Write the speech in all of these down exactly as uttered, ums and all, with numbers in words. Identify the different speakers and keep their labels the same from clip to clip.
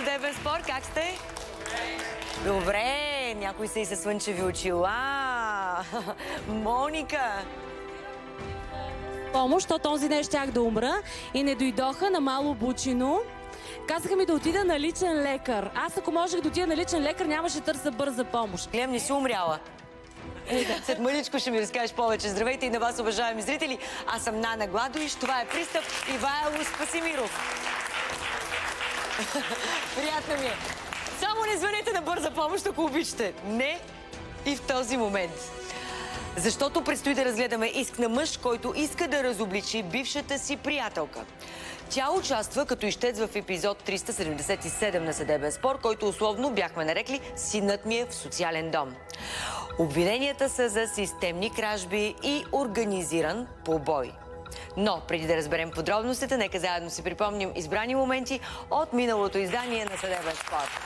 Speaker 1: Съдебен спор. Как сте? Добре. Някой са и със слънчеви очила. Моника.
Speaker 2: Помощ, то този ден щях да умра и не дойдоха на Мало Бучино. Казаха ми да отида на личен лекар. Аз ако можех да отида на личен лекар, нямаше търся бърза помощ.
Speaker 1: Гледам, не си умряла.
Speaker 2: Е, да.
Speaker 1: След мъничко ще ми разкажеш повече. Здравейте и на вас, уважаеми зрители. Аз съм Нана Гладуиш. Това е Пристъп Ивайло Спасимиров. Приятно ми е. Само не звънете на бърза помощ, ако обичате. Не и в този момент. Защото предстои да разгледаме иск на мъж, който иска да разобличи бившата си приятелка. Тя участва като ищец в епизод триста седемдесет и седем на Съдебен спор, който условно бяхме нарекли "Синът ми е в социален дом". Обвиненията са за системни кражби и организиран побой. Но преди да разберем подробностите, нека заедно си припомним избрани моменти от миналото издание на Съдебен спор.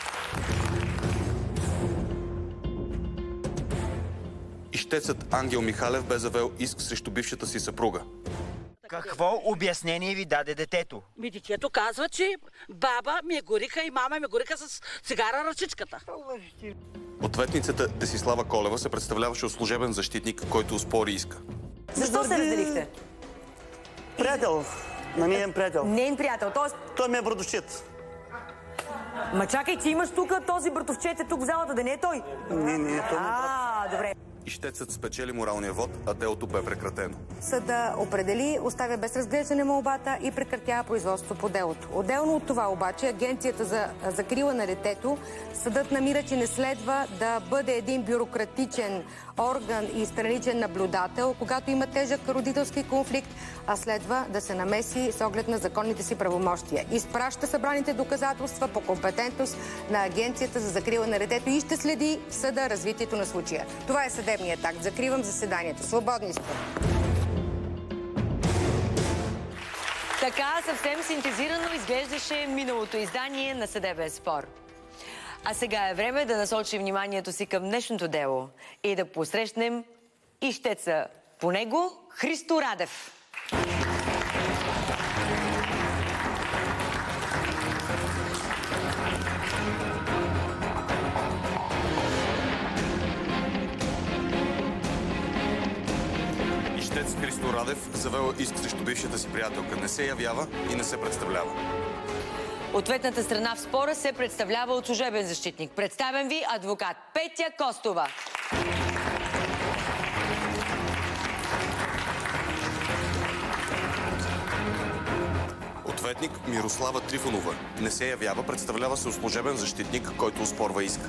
Speaker 3: Ищецът Ангел Михалев бе завел иск срещу бившата си съпруга.
Speaker 4: Какво обяснение ви даде детето?
Speaker 5: Ми детето казва, че баба ми е гориха и мама ми е гориха с цигара ръчичката.
Speaker 3: Ответницата Десислава Колева се представляваше от служебен защитник, който оспори иска.
Speaker 1: Защо се разделихте?
Speaker 6: Приятел. На неин приятел.
Speaker 1: Нейн приятел, т.е.
Speaker 6: Той ми е братовчет.
Speaker 1: Ма чакай, ти имаш тук този братовчет е тук в залата, да не е той?
Speaker 6: Не, не, той не е брат.
Speaker 1: А, добре.
Speaker 3: Ищецът спечели моралния вод, а делото бе прекратено.
Speaker 7: Съда определи, оставя без разглеждане молбата и прекратява производство по делото. Отделно от това обаче, Агенцията за закрила на детето, съдът намира, че не следва да бъде един бюрократичен орган и страничен наблюдател, когато има тежък родителски конфликт, а следва да се намеси с оглед на законните си правомощия. Изпраща събраните доказателства по компетентност на Агенцията за закрила на детето и ще следи в съда развитието на случая. Това е съдебният акт. Закривам заседанието. Свободни сте.
Speaker 1: Така съвсем синтезирано изглеждаше миналото издание на Съдебен спор. А сега е време да насочим вниманието си към днешното дело и да посрещнем ищеца по него Христо Радев.
Speaker 3: Ищец Христо Радев завел иск срещу бившата си приятелка. Не се явява и не се представлява.
Speaker 1: Ответната страна в спора се представлява от служебен защитник. Представям ви адвокат Петя Костова.
Speaker 3: Ответник Мирослава Трифонова. Не се явява, представлява се от служебен защитник, който оспорва иска.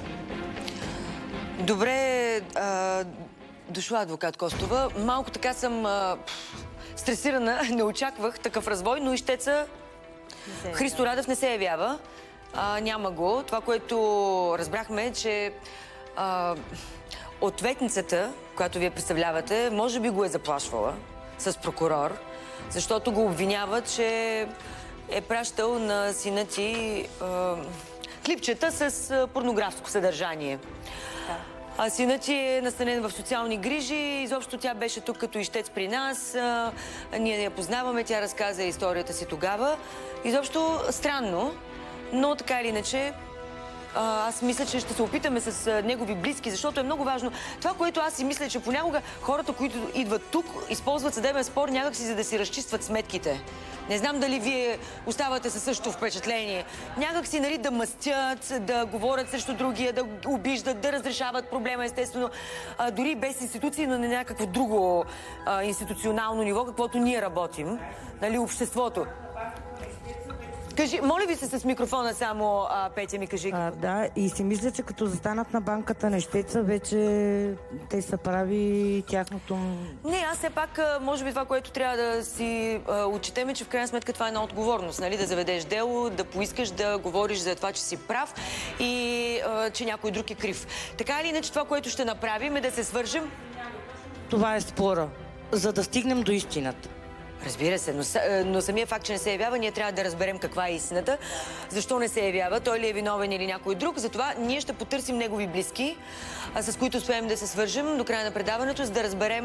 Speaker 1: Добре а, дошла, адвокат Костова. Малко така съм а, стресирана. Не очаквах такъв развой, но ищеца Христо Радев не се явява. А, няма го. Това, което разбрахме е, че а, ответницата, която вие представлявате, може би го е заплашвала с прокурор, защото го обвинява, че е пращал на сина ти а, клипчета с а, порнографско съдържание. Да. А синът ти е настанен в социални грижи. Изобщо тя беше тук като ищец при нас. А, ние я познаваме, тя разказа историята си тогава. Изобщо странно, но така или иначе аз мисля, че ще се опитаме с негови близки, защото е много важно. Това, което аз си мисля, че понякога хората, които идват тук, използват съдебен спор някакси, за да си разчистват сметките. Не знам дали вие оставате със същото впечатление. Някакси, нали, да мъстят, да говорят срещу другия, да обиждат, да разрешават проблема, естествено. А, дори без институции, но на някакво друго а, институционално ниво, каквото ние работим. Нали, обществото. Кажи, моля ви се с микрофона само, а, Петя ми кажи.
Speaker 8: А, да, и си мисля, че като застанат на банката на ищеца, вече те са прави тяхното...
Speaker 1: Не, аз все пак, може би това, което трябва да си а, отчетем е, че в крайна сметка това е една отговорност, нали? Да заведеш дело, да поискаш да говориш за това, че си прав и а, че някой друг е крив. Така или иначе, това, което ще направим е да се свържем.
Speaker 8: Това е спора, за да стигнем до истината.
Speaker 1: Разбира се, но, но самия факт, че не се явява, ние трябва да разберем каква е истината, защо не се явява, той ли е виновен или някой друг. Затова ние ще потърсим негови близки, с които успеем да се свържем до края на предаването, за да разберем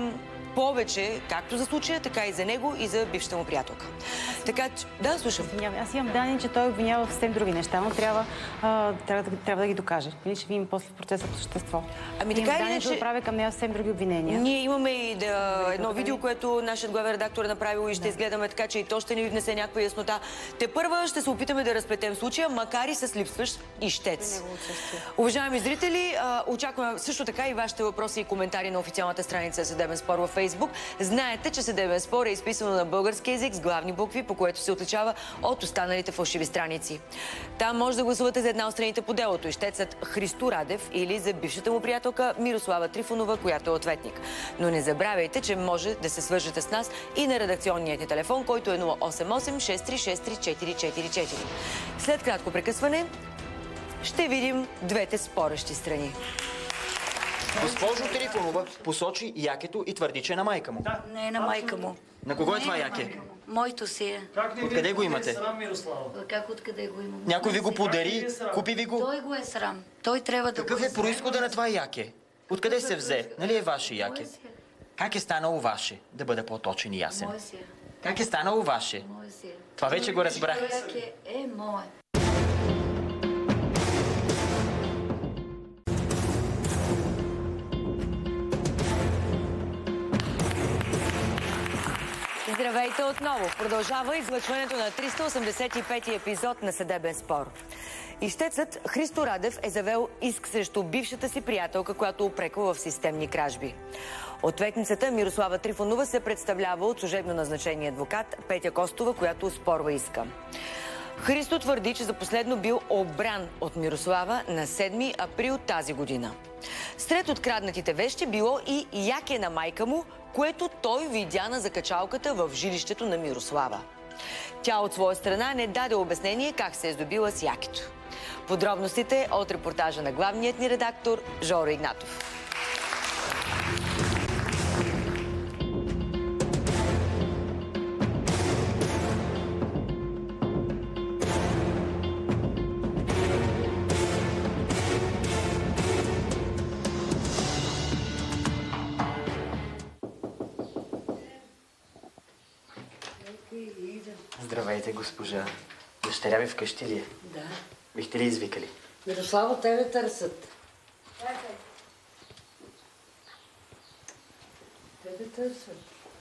Speaker 1: повече, както за случая, така и за него и за бившата му приятелка. Така че, да, слушам.
Speaker 9: Аз имам данни, че той обвинява в съвсем други неща, но трябва, а, трябва, да, трябва да ги докаже. Или ще видим после в процеса по същество.
Speaker 1: Ами така или
Speaker 9: иначе... да отправя към нея съвсем други обвинения.
Speaker 1: Ние имаме и да, едно видео, което нашият главен редактор е направил и ще да. изгледаме, така че и то ще ни внесе някаква яснота. Те първа ще се опитаме да разплетем случая, макар и с липсващ ищец. Уважаеми зрители, очакваме също така и вашите въпроси и коментари на официалната страница Съдебен спор във Фейсбук. Знаете, че Съдебен спор е изписано на български език с главни букви, по което се отличава от останалите фалшиви страници. Там може да гласувате за една от страните по делото, ищецът Христо Радев или за бившата му приятелка Мирослава Трифонова, която е ответник. Но не забравяйте, че може да се свържете с нас и на редакционният ни телефон, който е нула осем осем шест три шест три четири четири четири. След кратко прекъсване ще видим двете спорещи страни.
Speaker 4: Госпожо Трифонова посочи якето и твърди, че е на майка му.
Speaker 10: Не е на майка му.
Speaker 4: На кого е това яке?
Speaker 10: Моето си е.
Speaker 4: Откъде го имате?
Speaker 10: Как откъде го имам?
Speaker 4: Някой ви го подари? Купи ви го?
Speaker 10: Той го е срам. Той трябва да го...
Speaker 4: Какъв е произхода на това яке? Откъде се взе? Нали е ваше яке? Как е станало ваше? Да бъда по-точен и ясен. Как е станало ваше? Това вече го разбрах.
Speaker 10: Това яке е мое.
Speaker 1: Здравейте отново! Продължава излъчването на триста осемдесет и пети епизод на Съдебен спор. Ищецът Христо Радев е завел иск срещу бившата си приятелка, която упреква в системни кражби. Ответницата Мирослава Трифонова се представлява от служебно назначение адвокат Петя Костова, която оспорва иска. Христо твърди, че за последно бил обран от Мирослава на седми април тази година. Сред откраднатите вещи било и яке на майка му, което той видя на закачалката в жилището на Мирослава. Тя от своя страна не даде обяснение как се е здобила с якето. Подробностите от репортажа на главният ни редактор Жоро Игнатов.
Speaker 4: Здравейте, госпожа. Дъщеря ви вкъщи ли е?
Speaker 5: Да.
Speaker 4: Бихте ли извикали?
Speaker 5: Мирослава, тебе търсят. Тебе търсят.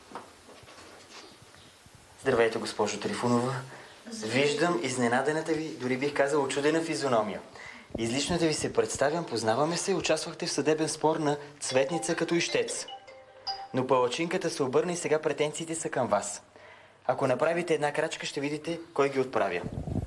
Speaker 4: Здравейте, госпожо Трифонова. Виждам изненадената ви, дори бих казал очудена физиономия. Излично да ви се представям, познаваме се и участвахте в съдебен спор на Цветница като ищец. Но палачинката се обърна и сега претенциите са към вас. Ако направите една крачка, ще видите кой ги отправя.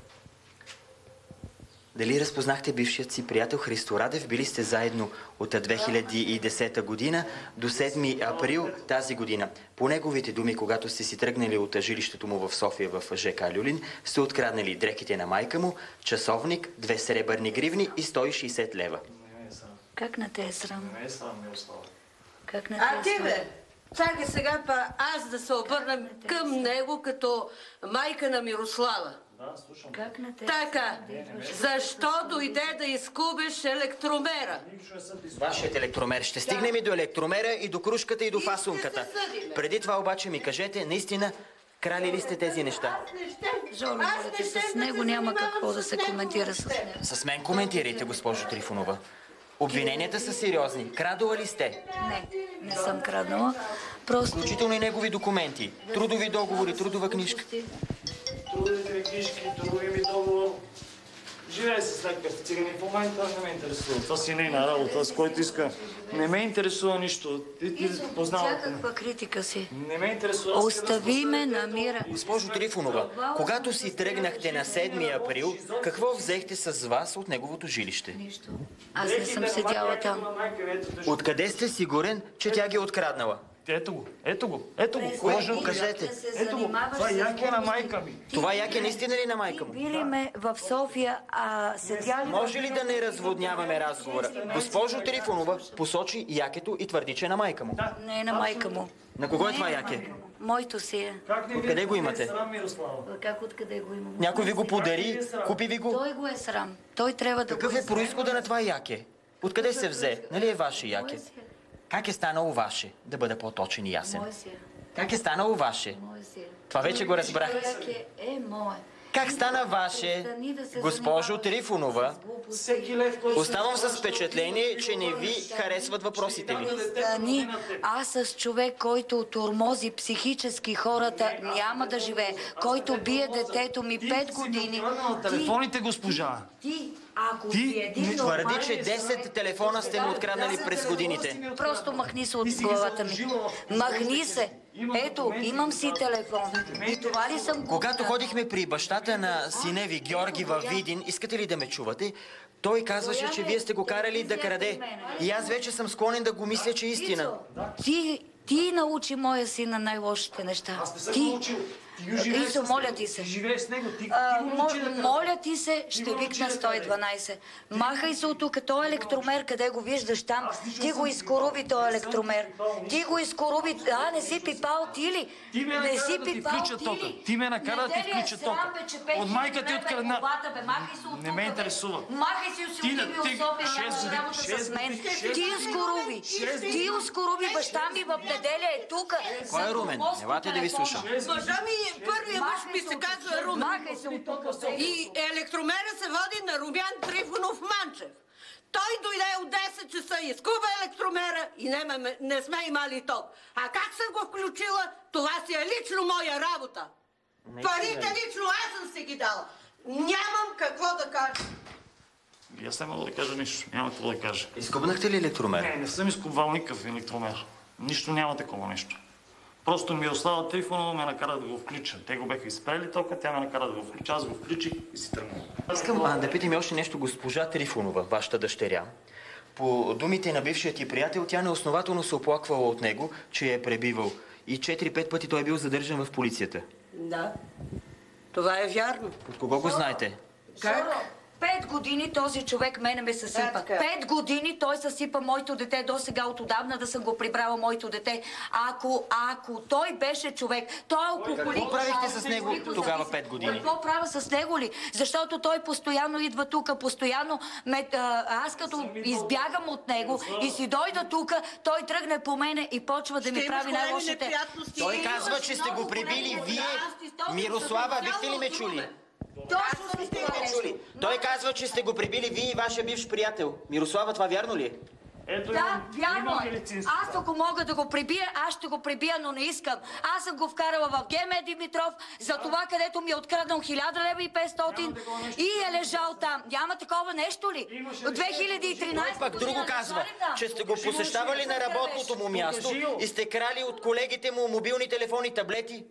Speaker 4: Дали разпознахте бившият си приятел Христо Радев? Били сте заедно от две хиляди и десета година до седми април тази година. По неговите думи, когато сте си тръгнали от жилището му в София в ЖК Люлин, сте откраднали дрехите на майка му, часовник, две сребърни гривни и сто и шейсет лева.
Speaker 10: Как не те е срам?
Speaker 11: Не е срам, Мирослава.
Speaker 10: Как не те е срам?
Speaker 12: А ти бе, чакай сега па аз да се обърна към него като майка на Мирослава.
Speaker 11: Да, слушам.
Speaker 10: Как не те
Speaker 12: Така, защо дойде да изкубиш електромера?
Speaker 4: Вашият електромер. Ще стигнем и до електромера, и до кружката, и до фасунката. Преди това обаче ми кажете, наистина, крали ли сте тези неща?
Speaker 10: Жоро, моля те, с него няма какво да се коментира с него.
Speaker 4: С мен коментирайте, госпожо Трифонова. Обвиненията са сериозни. Крадала ли сте?
Speaker 10: Не, не съм краднала. Просто...
Speaker 4: Включително и негови документи. Трудови договори, трудова книжка.
Speaker 11: Трудовите ми книжки, трудови ми договор. Живее с някакъв цигани в момента, не ме интересува. Това си нейна работа, с който иска. Не ме интересува нищо. Ти, ти познавате.
Speaker 10: Всякаква критика си.
Speaker 11: Не ме интересува.
Speaker 10: Остави ме на мира.
Speaker 4: Госпожо Трифонова, когато си тръгнахте на седми април, какво взехте с вас от неговото жилище?
Speaker 10: Нищо. Аз не съм седяла там.
Speaker 4: Откъде сте сигурен, че тя ги е откраднала?
Speaker 11: Ето го, ето го, ето го.
Speaker 4: Кожо, кажете.
Speaker 11: Ето го, това яке на майка ми.
Speaker 4: Това яке наистина ли на майка му?
Speaker 10: Били ме в София, а седяли...
Speaker 4: Може ли да не разводняваме разговора? Госпожо Трифонова посочи якето и твърди, че е на майка му.
Speaker 10: Не е на майка му.
Speaker 4: На кого е това яке?
Speaker 10: Моето си е.
Speaker 4: Откъде го имате?
Speaker 10: Как откъде го имам?
Speaker 4: Някой ви го подари? Купи ви го?
Speaker 10: Той го е срам. Той трябва да го...
Speaker 4: Какъв е произхода на това яке? Откъде се взе? Нали е ваше яке? Как е станало ваше? Да бъда по-точен и ясен.
Speaker 10: Мое си е.
Speaker 4: Как е станало ваше?
Speaker 10: Мое си е.
Speaker 4: Това вече го разбрах.
Speaker 10: Човек е, е мое.
Speaker 4: Как стана ваше, госпожо Трифонова? Оставам с впечатление, че не ви харесват въпросите ви.
Speaker 10: Стани, аз с човек, който тормози психически хората, няма да живее. Който бие детето ми пет години.
Speaker 11: Телефоните, госпожа.
Speaker 10: Ти, ако
Speaker 4: Ти
Speaker 10: си един
Speaker 4: твърди, че десет телефона сте му откраднали през годините.
Speaker 10: Просто махни се от главата ми. Махни се. Ето, имам си телефон. И това ли съм го...
Speaker 4: Когато ходихме при бащата на сина ви, Георги, във Видин, искате ли да ме чувате? Той казваше, че вие сте го карали да краде. И аз вече съм склонен да го мисля, че е истина.
Speaker 10: Ти, ти научи моя син на най-лошите неща. Ти. Исо, моля ти се.
Speaker 11: Живее с него. Ти,
Speaker 10: а,
Speaker 11: ти
Speaker 10: мо, моля ти се, ще викна сто и дванайсет. Махай се от тук, този електромер, къде го виждаш там, ти го изкоруби този електромер. Ти го изкоруби. А, не си пипал ти ли?
Speaker 11: Ти ме
Speaker 10: не
Speaker 11: накара да ти включа тока. Ти ме накара да ти включа тока. От майка ти открадна. Не ме интересува.
Speaker 10: Махай си от силниви особи, нямаш работа с мен. Ти изкоруби. Ти изкоруби баща ми в неделя е тук.
Speaker 4: Кой е Румен? Елате да ви слушам.
Speaker 12: Баща ми, първият мъж ми се казва Румен.
Speaker 10: Махай се от тук.
Speaker 12: И електромера се води на Румян Трифонов Манчев. Той дойде от десет часа, изкуба електромера и не, не сме имали ток. А как съм го включила, това си е лично моя работа. Парите лично аз съм си ги дала. Нямам какво да кажа.
Speaker 11: И аз не мога да кажа нищо. Няма какво да кажа.
Speaker 4: Изкубнахте ли електромер?
Speaker 11: Не, не съм изкубвал никакъв електромер. Нищо няма такова нещо. Просто Мирослава Трифонова ме накара да го включа. Те го бяха изпрели тока, тя ме накара да го включа, аз го включих и си тръгнах.
Speaker 4: Искам а, да питам и още нещо госпожа Трифонова, вашата дъщеря. По думите на бившият ти приятел, тя неоснователно се оплаквала от него, че е пребивал. И четири-пет пъти той е бил задържан в полицията.
Speaker 12: Да, това е вярно.
Speaker 4: От кого го знаете?
Speaker 10: Как? Пет години този човек мене ме съсипа. Пет години той съсипа моето дете. До сега от отдавна да съм го прибрала моето дете. Ако, ако той беше човек, той е алкохолик.
Speaker 4: Какво правихте с него тогава пет години?
Speaker 10: Какво правя с него ли? Защото той постоянно идва тук, постоянно ме, а, аз като избягам от него и си дойда тук, той тръгне по мене и почва да ми прави най-лошите.
Speaker 4: Той казва, че сте го прибили вие. Мирослава, бихте ли ме чули?
Speaker 10: Точно сте ме чули.
Speaker 4: Той казва, че сте го прибили вие и вашия бивш приятел. Мирослава, това вярно ли е?
Speaker 11: Ето,
Speaker 10: да, вярно е. Аз ако мога да го прибия, аз ще го прибия, но не искам. Аз съм го вкарала в Геме Димитров, за това, където ми е откраднал хиляда лева и петстотин и е лежал там. Няма такова нещо ли? От две хиляди и тринайсета
Speaker 4: пък друго казва, че сте го посещавали на работното му място и сте крали от колегите му мобилни телефони, таблети.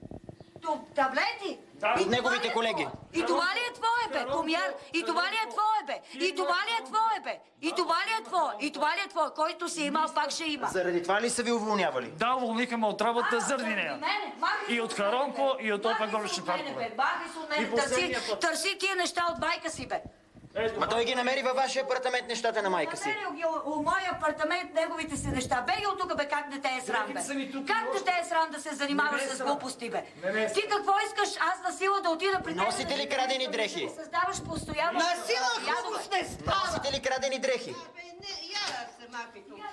Speaker 10: Таблети?
Speaker 4: Да. От неговите колеги.
Speaker 10: И това ли е твое, бе, Комяр? И това ли е твое, бе? И това ли е твое, бе? И това ли е твое? И това ли е твое? Който си имал, пак ще има.
Speaker 4: Заради това ли са ви уволнявали?
Speaker 11: Да, уволниха ме от работа заради нея. И от Харонко, и от Опа Горещи паркове.
Speaker 10: Махай се от мене, търси, търси тия неща от майка си, бе.
Speaker 4: Ма той ги намери във вашия апартамент нещата на майка си.
Speaker 10: Намерил ги у моя апартамент неговите си неща. Беги от тук, бе, как не те е срам, бе? Как не те е срам да се занимаваш с глупости, бе? Ти какво искаш? Аз на сила да отида при теб?
Speaker 4: Носите ли крадени дрехи?
Speaker 10: Създаваш постоянно...
Speaker 12: На сила глупост не става!
Speaker 4: Носите ли крадени дрехи?
Speaker 12: Я се махай тук.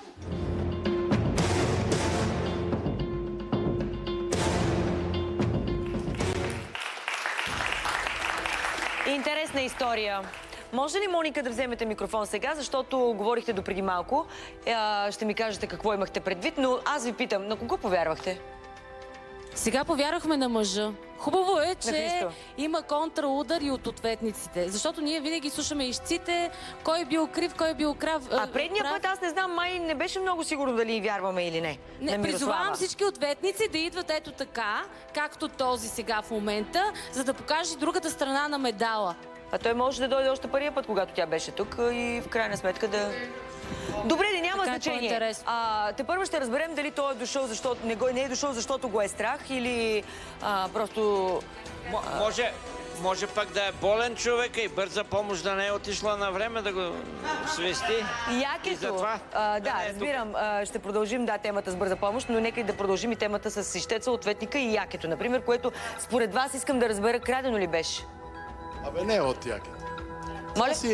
Speaker 1: Интересна история. Може ли, Моника, да вземете микрофон сега, защото говорихте допреди малко. Ще ми кажете какво имахте предвид, но аз ви питам, на кого повярвахте?
Speaker 2: Сега повярвахме на мъжа. Хубаво е, че има контраудар и от ответниците. Защото ние винаги слушаме ищците, кой е бил крив, кой е бил крав.
Speaker 1: А предния прав... път аз не знам, май не беше много сигурно дали вярваме или не.
Speaker 2: Не, призовавам всички ответници да идват ето така, както този сега в момента, за да покаже другата страна на медала.
Speaker 1: А той може да дойде още първия път, когато тя беше тук и в крайна сметка да... Добре, да няма така значение. А, те първо ще разберем дали той е дошъл, защото не, го, не е дошъл, защото го е страх или а, просто...
Speaker 13: М може, може пък да е болен човек и бърза помощ да не е отишла на време да го свести.
Speaker 1: Якето. А, да, разбирам. А, ще продължим да, темата с бърза помощ, но нека и да продължим и темата с ищеца, ответника и якето, например, което според вас искам да разбера крадено ли беше?
Speaker 14: Абе, не е от якето.
Speaker 1: Моля?
Speaker 14: Си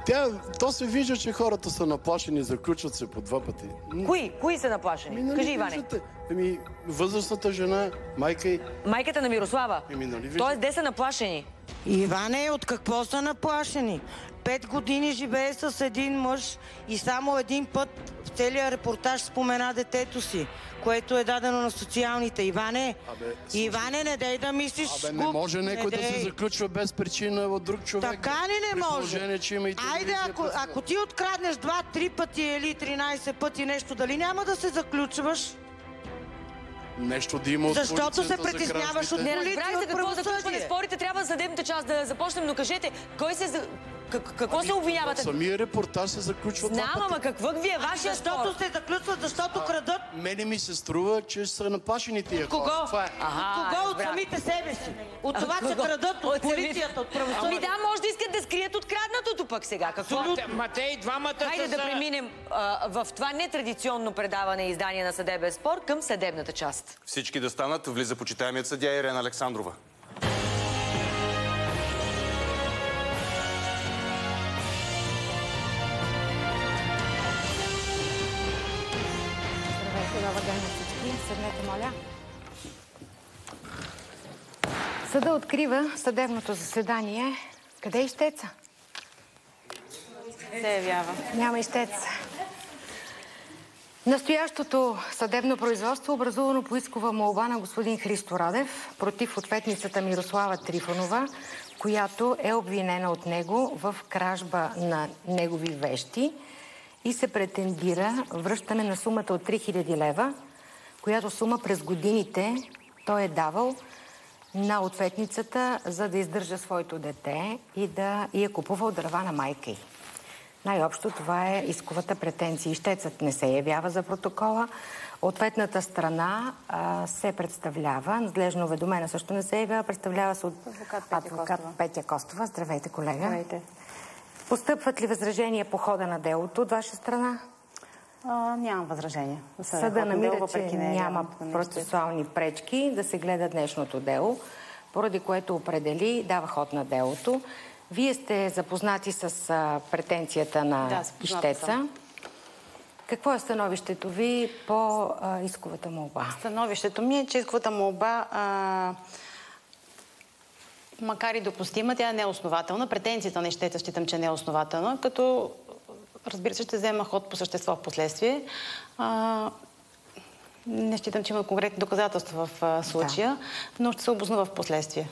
Speaker 14: Тя, то се вижда, че хората са наплашени, заключват се по два пъти.
Speaker 1: Кои? Кои са наплашени?
Speaker 14: Ами, нали
Speaker 1: Кажи, Иване.
Speaker 14: виждате? Ами, възрастната жена, майка и...
Speaker 1: Майката на Мирослава.
Speaker 14: Ами, нали виждате?
Speaker 1: Тоест, де са наплашени?
Speaker 8: Иване, от какво са наплашени? Пет години живее с един мъж и само един път в целия репортаж спомена детето си, което е дадено на социалните. Иване,
Speaker 14: Абе,
Speaker 8: Иване, не дей да мислиш
Speaker 14: Абе, не може някой да се заключва без причина от друг човек.
Speaker 8: Така ли не може?
Speaker 14: Положение, че има и
Speaker 8: Айде, ако, ако ти откраднеш два-три пъти или тринайсет пъти нещо, дали няма да се заключваш?
Speaker 14: Нещо да има от
Speaker 8: Защото се притесняваш от
Speaker 1: Не
Speaker 8: полиция,
Speaker 1: разбрах за
Speaker 8: от
Speaker 1: какво
Speaker 8: правосъдие.
Speaker 1: заключване спорите. Трябва съдебната част да започнем, но кажете, кой се... за- как- Какво се обвинявате?
Speaker 14: Самия репортаж се заключва два
Speaker 1: Знам,
Speaker 14: пъти.
Speaker 1: ама какво ви е вашия спор?
Speaker 8: Защото се заключват, защото крадат.
Speaker 14: Мене ми се струва, че са наплашени тия
Speaker 8: Кого?
Speaker 14: хора. Това е.
Speaker 8: Кого? От самите себе си. От това, че крадат от полицията, от правосъдие.
Speaker 1: Ами да, може да искат да скрият откраднатото пък сега. Какво?
Speaker 13: Ма те и двамата
Speaker 1: Хайде
Speaker 13: са...
Speaker 1: да преминем а, в това нетрадиционно предаване и издание на Съдебен спор към съдебната част.
Speaker 3: Всички да станат, влиза почитаемият съдия Ирена Александрова.
Speaker 7: Здравейте, добър ден на всички. Седнете, моля. Съда открива съдебното заседание. Къде е ищеца?
Speaker 9: се явява.
Speaker 7: Няма ищец. Настоящото съдебно производство, образувано по искова молба на господин Христо Радев против ответницата Мирослава Трифонова, която е обвинена от него в кражба на негови вещи и се претендира връщане на сумата от три хиляди лева, която сума през годините той е давал на ответницата, за да издържа своето дете и да и е купувал дърва на майка й. Най-общо това е исковата претенция. Ищецът не се явява за протокола. Ответната страна а, се представлява, надлежно уведомена също не се явява, представлява се от
Speaker 9: Адвокат Петя
Speaker 7: адвокат
Speaker 9: Костова.
Speaker 7: Петя Костова. Здравейте, колега.
Speaker 9: Здравейте.
Speaker 7: Постъпват ли възражения по хода на делото от ваша страна?
Speaker 9: А, нямам възражения.
Speaker 7: Съда намира, че няма процесуални пречки да се гледа днешното дело, поради което определи, дава ход на делото. Вие сте запознати с а, претенцията на
Speaker 9: Да, запозната
Speaker 7: ищеца.
Speaker 9: съм.
Speaker 7: Какво е становището ви по а, исковата молба?
Speaker 9: Становището ми е, че исковата молба, а, макар и допустима, тя е неоснователна. Претенцията на ищеца считам, че не е основателна, като разбира се, ще взема ход по същество в последствие. А, не считам, че има конкретни доказателства в а, случая, да. Но ще се обоснува в последствие.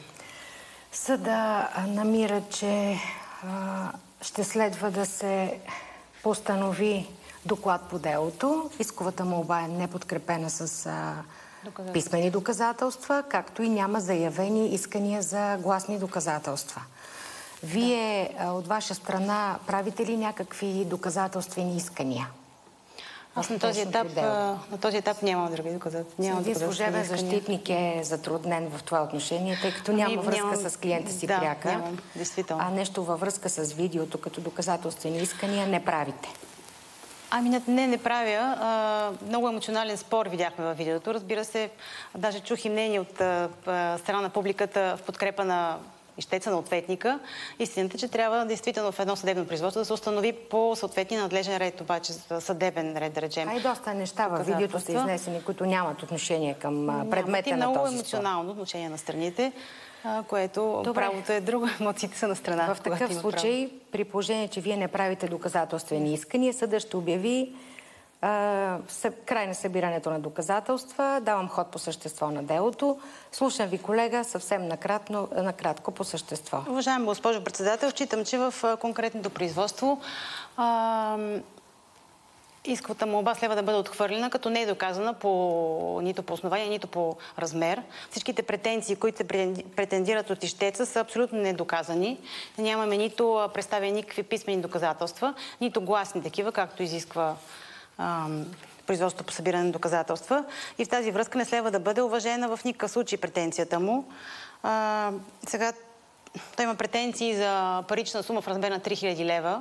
Speaker 7: Съда намира, че а, ще следва да се постанови доклад по делото. Исковата молба е неподкрепена с а, писмени доказателства, както и няма заявени искания за гласни доказателства. Вие да. от ваша страна правите ли някакви доказателствени искания?
Speaker 9: Аз на този, етап, на този етап нямам други доказателства.
Speaker 7: Вие служебен защитник е затруднен в това отношение, тъй като няма
Speaker 9: Ами,
Speaker 7: връзка
Speaker 9: нямам...
Speaker 7: с клиента си
Speaker 9: да,
Speaker 7: пряка.
Speaker 9: Нямам, действително.
Speaker 7: А нещо във връзка с видеото като доказателствени искания не правите.
Speaker 9: Ами не, не, не правя. А, много емоционален спор видяхме във видеото. Разбира се, даже чух и мнение от а, страна на публиката в подкрепа на ищеца, на ответника. Истината, че трябва действително в едно съдебно производство да се установи по съответния надлежен ред, обаче съдебен ред, да речем.
Speaker 7: А и доста неща във видеото са изнесени, които нямат отношение към предмета на
Speaker 9: много
Speaker 7: този
Speaker 9: емоционално отношение на страните, което
Speaker 7: Добре.
Speaker 9: Правото е друго, емоциите са на страна.
Speaker 7: В такъв случай, право. При положение, че вие не правите доказателствени искания, съдът ще обяви а, край на събирането на доказателства. Давам ход по същество на делото. Слушам ви, колега, съвсем накратно, накратко по същество.
Speaker 9: Уважаема госпожо председател, считам, че в конкретното производство а, исковата молба следва да бъде отхвърлена, като не е доказана по, нито по основание, нито по размер. Всичките претенции, които се претендират от ищеца, са абсолютно недоказани. Нямаме нито представени никакви писмени доказателства, нито гласни такива, както изисква а, производството по събиране на доказателства. И в тази връзка не следва да бъде уважена в никакъв случай претенцията му. А, сега той има претенции за парична сума в размер на три хиляди лева,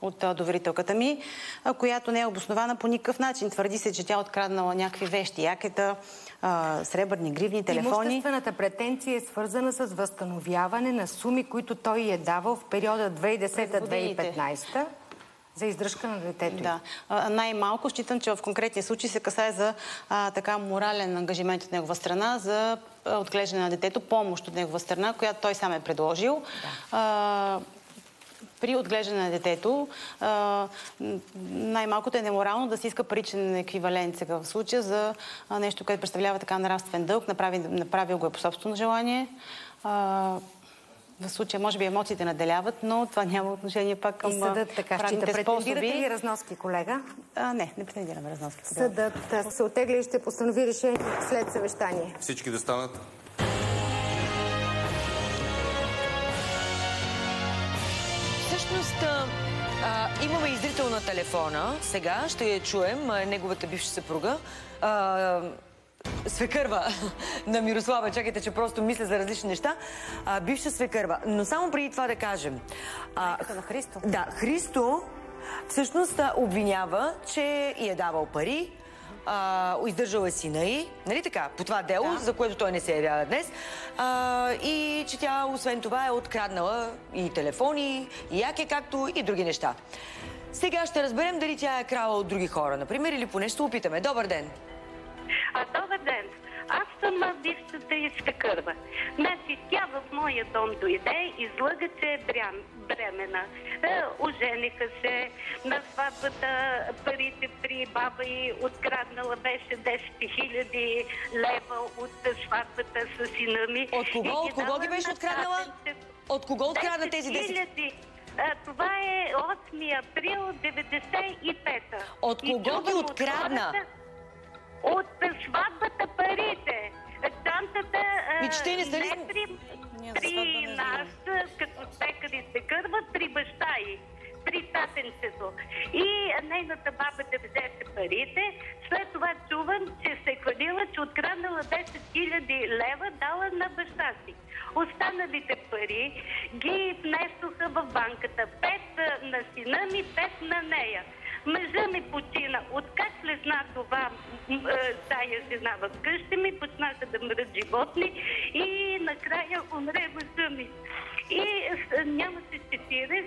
Speaker 9: от доверителката ми, която не е обоснована по никакъв начин. Твърди се, че тя откраднала някакви вещи, якета, сребърни гривни, телефони.
Speaker 7: Имуществената претенция е свързана с възстановяване на суми, които той е давал в периода две хиляди и десета - две хиляди и петнадесета за издръжка на детето.
Speaker 9: Да. Най-малко считам, че в конкретния случай се касае за а, така морален ангажимент от негова страна за отглеждане на детето, помощ от негова страна, която той сам е предложил. Да. А, при отглеждане на детето най-малкото е неморално да се иска паричен еквивалент сега в случая за нещо, което представлява така нравствен дълг, направил, направил го е по собствено желание. В случая, може би, емоциите наделяват, но това няма отношение пак към
Speaker 7: правните способи. Претендирате ли разноски, колега?
Speaker 9: А, не, не претендираме разноски.
Speaker 7: Съдът се оттегли и ще постанови решение след съвещание.
Speaker 3: Всички да станат.
Speaker 1: Всъщност, а, имаме и зрител на телефона. Сега ще я чуем, а, неговата бивша съпруга. А, свекърва на Мирослава. Чакайте, че просто мисля за различни неща. А, бивша свекърва. Но само преди това да кажем.
Speaker 9: А, на Христо.
Speaker 1: Да, Христо всъщност обвинява, че й е давал пари, а, издържал е сина й, нали така, по това дело, да, за което той не се явява днес. А, и че тя, освен това, е откраднала и телефони, и яке, както и други неща. Сега ще разберем дали тя е крала от други хора, например, или поне ще опитаме. Добър ден!
Speaker 15: А, добър ден! Аз съм бившата и свекърва. Значи тя в моя дом дойде, излъга, че е бремена. Е, ожениха се на сватбата, парите при баба й откраднала беше десет хиляди лева от сватбата с сина ми.
Speaker 1: От кого? От кого ги беше откраднала? От кого открадна тези десет хиляди?
Speaker 15: Това е осми април деветдесет и пета.
Speaker 1: От кого ги открадна?
Speaker 15: От сватбата парите. Тантата
Speaker 1: не
Speaker 15: при, при нас, като пекари се кърват, при баща й, при татенцето. И нейната баба да взесе парите. След това чувам, че се хвалила, че откраднала десет хиляди лева, дала на баща си. Останалите пари ги внесоха в банката. Пет на сина ми, пет на нея. Мъжа ми почина. Откак слезна това, тая жена в къщи ми, почнаха да мрат животни и накрая умре мъжа ми. И няма се четирес,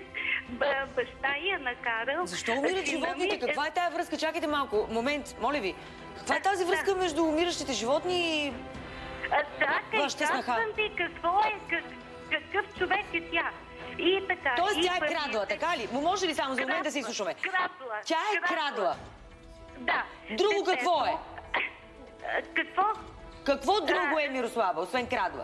Speaker 15: баща я накарал.
Speaker 1: Защо умират животните? Каква е тая връзка? Чакайте малко. Момент, моля ви. Каква е тази връзка между умиращите животни и
Speaker 15: Чакай, казвам ви какво е, какъв човек е тя. И така.
Speaker 1: Тоест тя е крадла, така ли? Може ли само за момент да се изслушаме?
Speaker 15: Крадла.
Speaker 1: Тя е крадла.
Speaker 15: Да.
Speaker 1: Друго какво е?
Speaker 15: Какво?
Speaker 1: Какво друго е, Мирослава, освен крадла?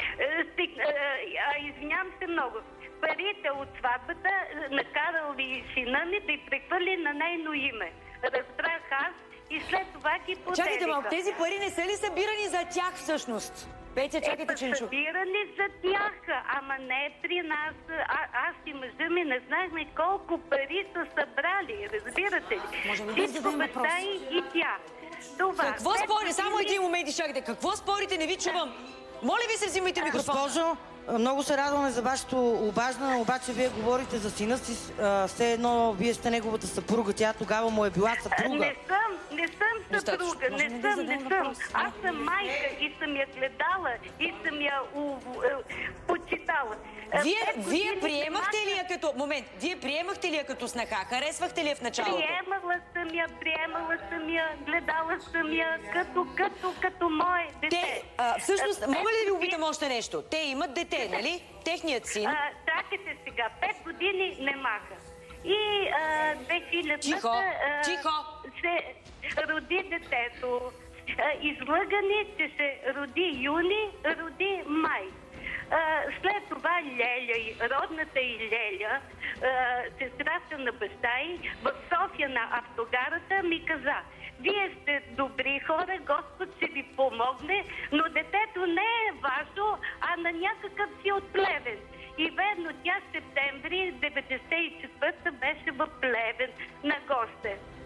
Speaker 15: Извинявам се много. Парите от сватбата накарал ви сина ми да й прехвърли на нейно име. Разбрах аз и след това ги поделиха.
Speaker 1: Чакайте малко, тези пари не са ли събирани за тях всъщност? Петя, чакайте, че не чу.
Speaker 15: Събирани за тях, ама не при нас. А, аз и мъжа ми не знаехме колко пари са събрали, разбирате ли?
Speaker 1: Може ли да зададем въпрос?
Speaker 15: И тя. Това.
Speaker 1: Какво спорите? Само един момент и чакайте. Какво спорите? Не ви чувам. Моля ви се, взимайте микрофона.
Speaker 8: Госпожо, много се радваме за вашето обаждане, обаче вие говорите за сина си, все едно вие сте неговата съпруга, тя тогава му е била съпруга.
Speaker 15: Не съм, не съм съпруга, не съм, не съм. Аз съм майка и съм я гледала и съм я почитала.
Speaker 1: Вие, вие приемахте ли я като... Момент, вие приемахте ли я като снаха? Харесвахте ли я в началото?
Speaker 15: Приемала съм я, приемала съм я, гледала съм я като, като, като мое дете.
Speaker 1: Те, а, всъщност, мога ли да ви опитам още нещо? Те имат дете, нали? Техният син.
Speaker 15: А, чакайте сега, пет години не маха. И а, две хилядната...
Speaker 1: Тихо, а, тихо!
Speaker 15: Се роди детето. А, излъгани, че се роди юни, роди май. Uh, след това Леля, родната и Леля, uh, сестрата на баща й, в София на автогарата ми каза: вие сте добри хора, Господ ще ви помогне, но детето не е вашо, а на някакъв си от Плевен. И верно, тя в септември деветдесет и четвърта беше в Плевен на госте.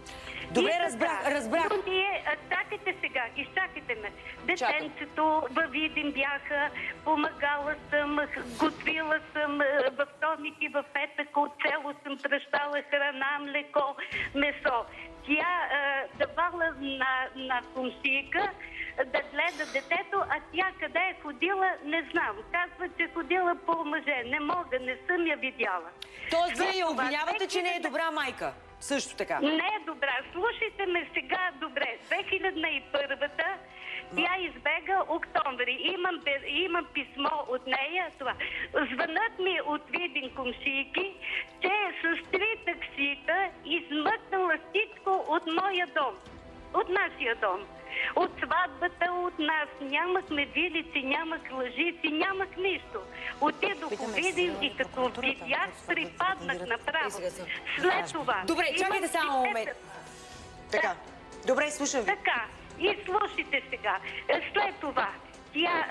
Speaker 1: Добре, разбрах, разбрах.
Speaker 15: Но ние, чакайте сега, изчакайте ме. Детенцето във Видин бяха, помагала съм, готвила съм във вторник и в петък, от село съм тръщала храна, млеко, месо. Тя давала на, на комшийка да гледа детето, а тя къде е ходила, не знам. Казва, че ходила по мъже. Не мога, не съм я видяла.
Speaker 1: Тоест, вие я обвинявате, че не е добра майка? Също така.
Speaker 15: Не е добра. Слушайте ме сега добре. две хиляди и първа тя избега октомври. Имам, имам писмо от нея. Това. Звънат ми от Видин комшийки, че с три таксита измъкнала всичко от моя дом. От нашия дом. От сватбата от нас. Нямахме вилици, нямах лъжици, нямах нищо. Отидох в Видин и като видях, припаднах направо. След това...
Speaker 1: Добре, чакайте само момент. Така. Добре, слушам ви.
Speaker 15: Така. И слушайте сега. След това, тя...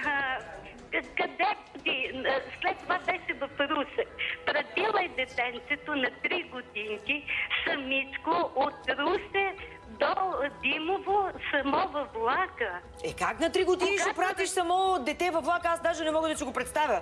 Speaker 15: Къде след това беше в Русе. Пратила е детенцето на три годинки, самичко от Русе до Димово, само във влака.
Speaker 1: Е, как на три години ще пратиш само дете във влака? Аз даже не мога да си го представя.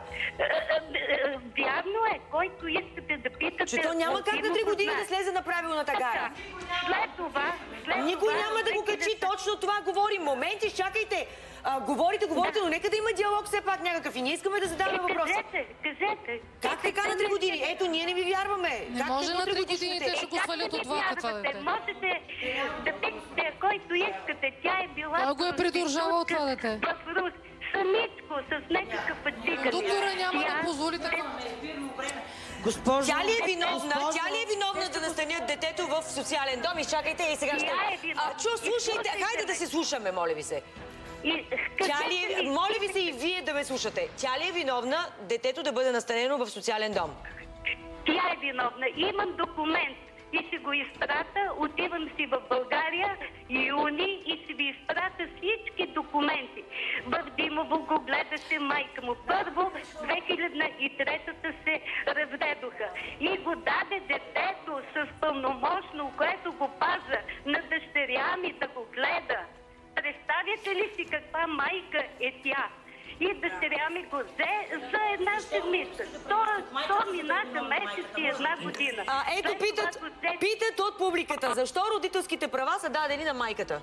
Speaker 15: Вярно е, който искате да питате...
Speaker 1: Че то няма как на три години да слезе на правилната гара.
Speaker 15: След това...
Speaker 1: Никой няма да го качи, точно това говорим. Моменти, чакайте. Говорите, говорите, но нека да има диалог все пак някакъв. И ние искаме да задаваме въпроса.
Speaker 15: Кажете, кажете.
Speaker 1: Как така на три години? Ето, ние не ви вярваме.
Speaker 16: Не може на три години, те ще го свалят от влака това дете.
Speaker 15: Можете да питате, който искате. Тя е била...
Speaker 16: Той го е придържала от това дете.
Speaker 15: В Рус. Самичко, с някакъв пътчикане.
Speaker 16: Доктора няма да позволи така.
Speaker 1: Госпожо... Тя ли е виновна? Госпожо... Тя ли е виновна да настанят детето в социален дом? Изчакайте и сега ще...
Speaker 15: Е
Speaker 1: а, чу, слушайте, хайде да се слушаме, моля ви се. И, Тя ли е... Моля ви се и вие да ме слушате. Тя ли е виновна детето да бъде настанено в социален дом?
Speaker 15: Тя е виновна. Имам документ и ще го изпрата. Отивам си в България юни и ще ви изпрата всички документи. В Димово го гледаше майка му. Първо, две хиляди и трета се разведоха. И го даде детето с пълномощно, което го паза на дъщеря ми да го гледа. Представяте ли си каква майка е тя? И дъщеря ми го взе за една седмица. То, то минаха месец и една година.
Speaker 1: А, ето питат, взе... питат от публиката, защо родителските права са дадени на майката?